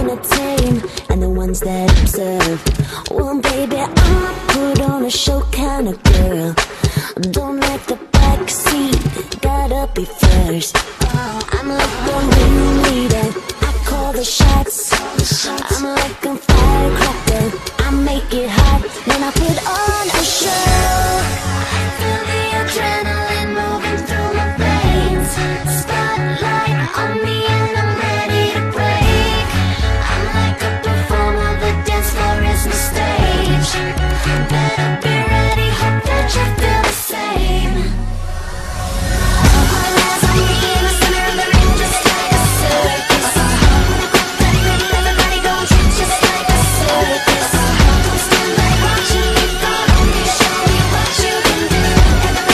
entertain and the ones that observe. Well, baby, I'm a put on a show kind of girl. Don't let the back seat, gotta be first. I'm like the ringleader, I call the shots. I'm like a firecracker, I make it hot. Then I put all